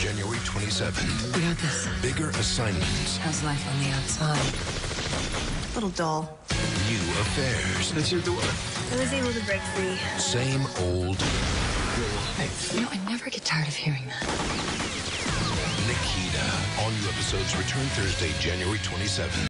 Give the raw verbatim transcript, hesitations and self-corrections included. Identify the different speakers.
Speaker 1: January twenty-seventh.
Speaker 2: We got this.
Speaker 1: Bigger assignments.
Speaker 2: How's life on the outside? A little dull.
Speaker 1: New affairs.
Speaker 3: That's your door.
Speaker 4: I was able to break free.
Speaker 1: Same old
Speaker 3: Your life.
Speaker 2: You know, I never get tired of hearing that.
Speaker 1: Nikita. All new episodes return Thursday, January twenty-seventh.